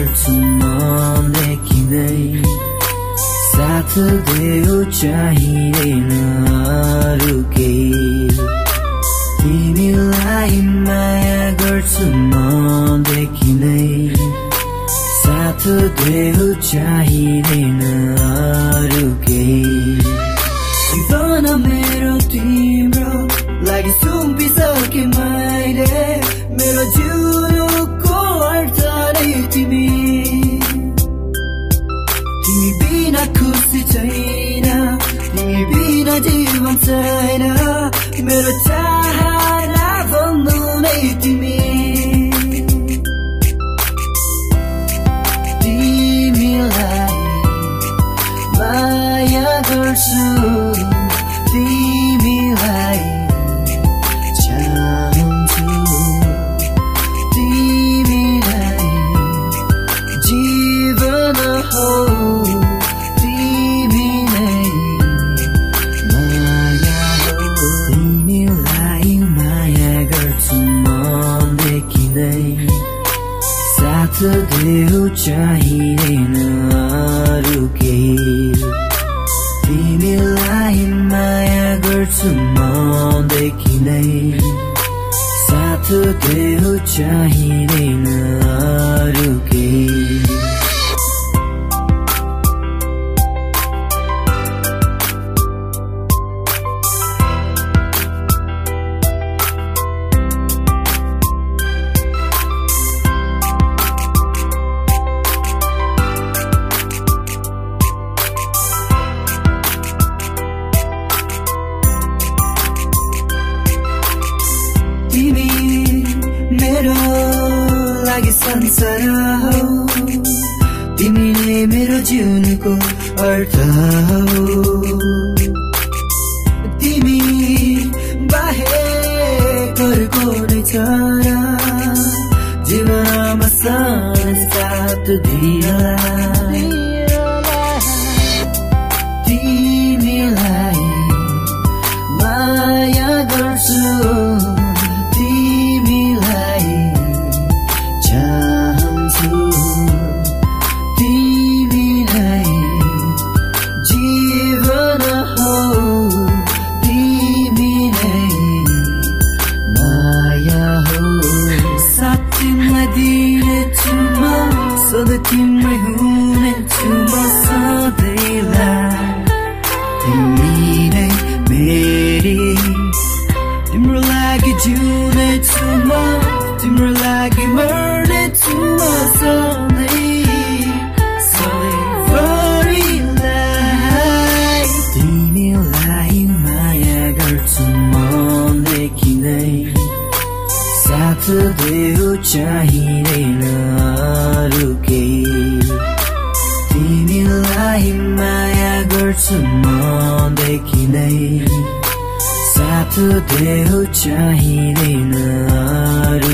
गर्छु मनदेखि नै साथ देऊ चाहिँदैन अरू केही तिमीलाई माया गर्छु मनदेखि नै साथ देऊ चाहिँदैन अरू केही जीवन मेरो तिम्रो लागि सुम्पिसके मैले मेरो जिउनुको अर्थ नै तिमी बिना खुसी छैन तिमी बिना जीवन छैन मेरो चाहना भन्नु नै तिमीलाई माया गर्छु तिमीलाई चाहन्छु तिमीलाई जीवन हो तिमी नै माया हो तिमीलाई माया गर्छु मनदेखि नै साथ देऊ चाहिँदैन अरू केही तिमीलाई माया गर्छु मनदेखि नै साथ देऊ चाहिँदैन अरू केही तिमी मेरो लागि संसार हौ तिमी नै मेरो जीवनको अर्थ हौ तिमी बाहेक अर्को नै छैन जीवनमा साथ दिनलाई तिमीलाई माया गर्छु तिमीलाई चाहन्छु तिमीलाई जीवन हो तिमी नै माया हो साथ तिमीलाई दिनेछु म सधैँ तिम्रै हुनेछु म सधैँलाई तिमी नै मेरी तिम्रो लागि जिउनेछु म तिम्रो लागि मर्नेछु म सधैँभरिलाई तिमीलाई माया गर्छु मनदेखि नै साथ देऊ चाहिँदैन अरू केही तिमीलाई माया गर्छु मनदेखि नै साथ देऊ चाहिँदैन अरू